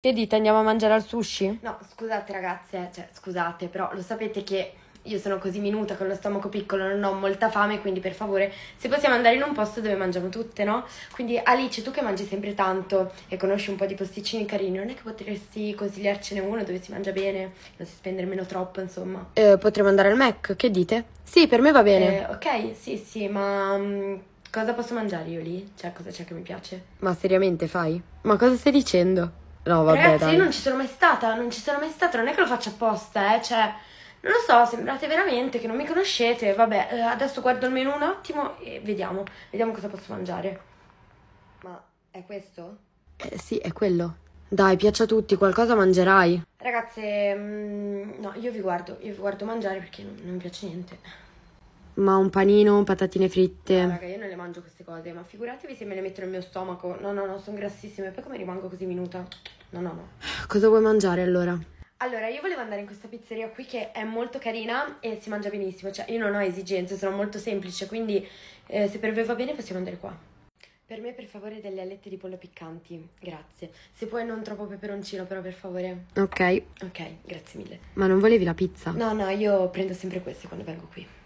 Che dite, andiamo a mangiare al sushi? No, scusate ragazze, cioè scusate, però lo sapete che io sono così minuta con lo stomaco piccolo, non ho molta fame, quindi per favore, se possiamo andare in un posto dove mangiamo tutte, no? Quindi Alice, tu che mangi sempre tanto e conosci un po' di posticini carini, non è che potresti consigliarcene uno dove si mangia bene, non si spende nemmeno troppo, insomma? Potremmo andare al Mac, che dite? Sì, per me va bene. Ok, sì, ma cosa posso mangiare io lì? Cioè, cosa c'è che mi piace? Ma seriamente fai? Ma cosa stai dicendo? No, vabbè, Ragazzi, dai. io non ci sono mai stata, non è che lo faccio apposta, cioè, non lo so, sembrate veramente che non mi conoscete, vabbè, adesso guardo il menù un attimo e vediamo cosa posso mangiare. Ma è questo? Sì, è quello. Dai, piace a tutti, qualcosa mangerai. Ragazze, no, io vi guardo mangiare perché non mi piace niente. Ma un panino, patatine fritte. No, raga, io non le mangio queste cose, ma figuratevi se me le metto nel mio stomaco. No, sono grassissime, poi come rimango così minuta? No. Cosa vuoi mangiare allora? Allora, io volevo andare in questa pizzeria qui che è molto carina e si mangia benissimo, cioè io non ho esigenze, sono molto semplice, quindi se per voi va bene possiamo andare qua. Per me per favore delle alette di pollo piccanti, grazie. Se puoi non troppo peperoncino però per favore. Ok, Ok, grazie mille. ma non volevi la pizza? No, io prendo sempre queste quando vengo qui.